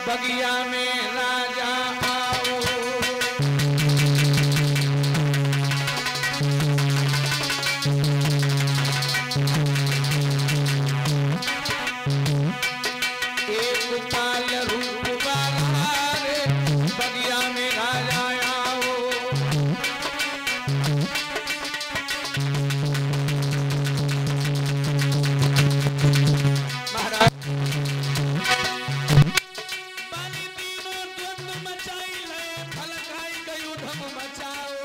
बगिया में राजा आओ। एक पाल रूप वाला रे बगिया में राजा आओ। महाराज बाली तीनों द्वंद्व मचाई है, फल खाई गयु ढंग मचाओ।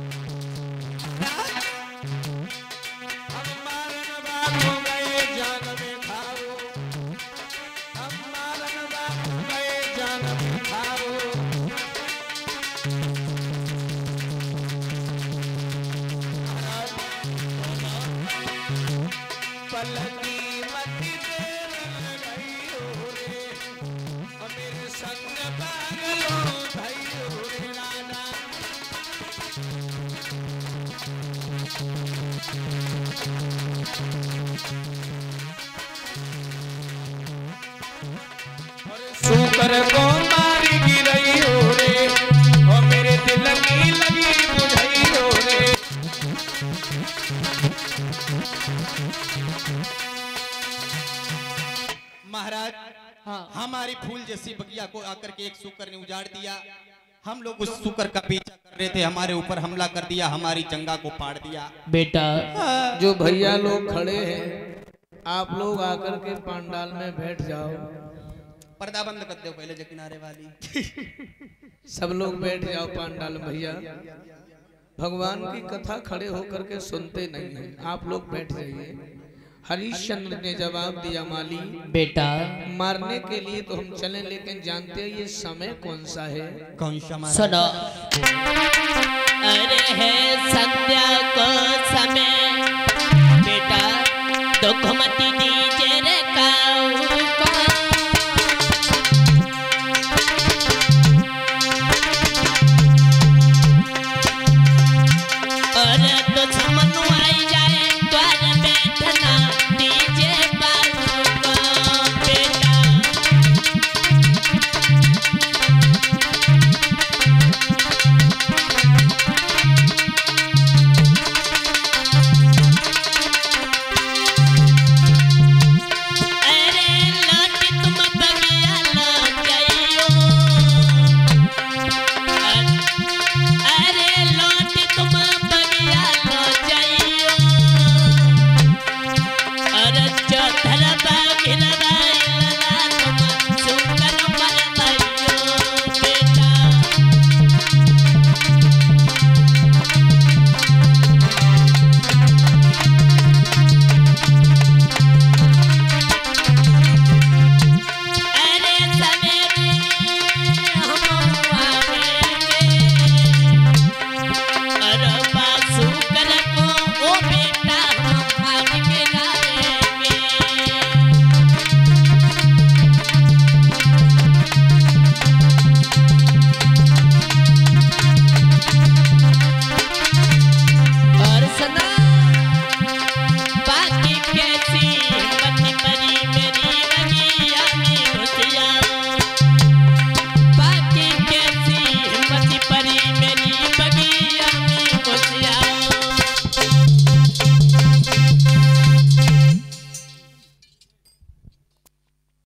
हम मारन बाप हो गए जान में खाओ। हम मारन बाप हो गए जान में खाओ। पलकी मती देर गई हो रे, मेरे संग पागलों भई हो रे राजा। शुकर को मारी गिरई हो रे, और मेरे दिल की लगी बुझई हो रे। महाराज हाँ। हमारी फूल जैसी बगिया को आकर के एक शुकर ने उजाड़ दिया। हम लोग उस शुकर का पीछा कर रहे थे, हमारे ऊपर हमला कर दिया, हमारी चंगा को फाड़ दिया। बेटा जो भैया लोग खड़े हैं आप लोग आकर के पंडाल में बैठ जाओ। पर्दा बंद कर दो पहले जो किनारे वाली। सब लोग बैठ जाओ पंडाल में भैया। भगवान की कथा खड़े होकर के सुनते नहीं हैं, आप लोग बैठ जाइए। हरिश्चंद्र ने जवाब दिया माली बेटा मारने के लिए तो हम चले, लेकिन जानते हैं ये समय कौन सा है? कौन सा महाराज? सुनो। अरे है संध्या को समय बेटा दुख मत दीजिए रे काऊ।